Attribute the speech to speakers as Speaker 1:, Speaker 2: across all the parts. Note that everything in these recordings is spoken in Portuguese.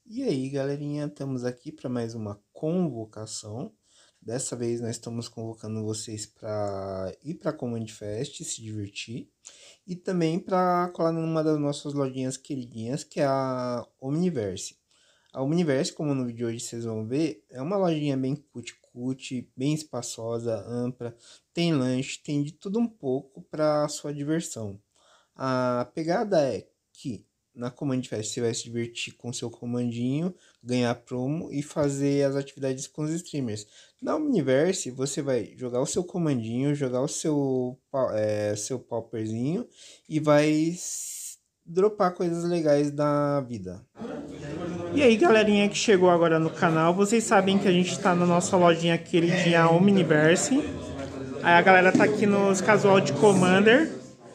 Speaker 1: E aí, galerinha, estamos aqui para mais uma convocação. Dessa vez nós estamos convocando vocês para ir para a Command Fest, se divertir, e também para colar numa das nossas lojinhas queridinhas, que é a Omniverse. A Omniverse, como no vídeo de hoje vocês vão ver, é uma lojinha bem cuti-cuti, bem espaçosa, ampla, tem lanche, tem de tudo um pouco para sua diversão. A pegada é que na Command Fest você vai se divertir com seu comandinho, ganhar promo e fazer as atividades com os streamers. Na Omniverse você vai jogar o seu comandinho, jogar o seu pauperzinho e vai dropar coisas legais da vida. E aí, galerinha que chegou agora no canal, vocês sabem que a gente tá na nossa lojinha queridinha Omniverse. Aí a galera tá aqui nos casual de Commander.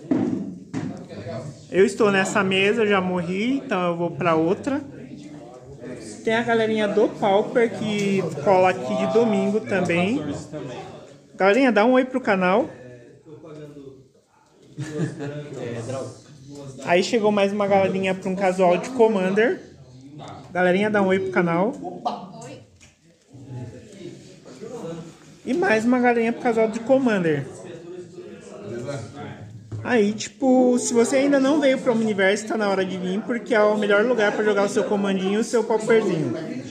Speaker 1: Eu estou nessa mesa, já morri, então eu vou pra outra. Tem a galerinha do Pauper que cola aqui de domingo também. Galerinha, dá um oi pro canal. Aí chegou mais uma galerinha para um casual de Commander. Galerinha, dá um oi pro canal. E mais uma galerinha pro casal de Commander. Aí, tipo, se você ainda não veio para o Omniverse, tá na hora de vir, porque é o melhor lugar para jogar o seu comandinho e o seu pauperzinho.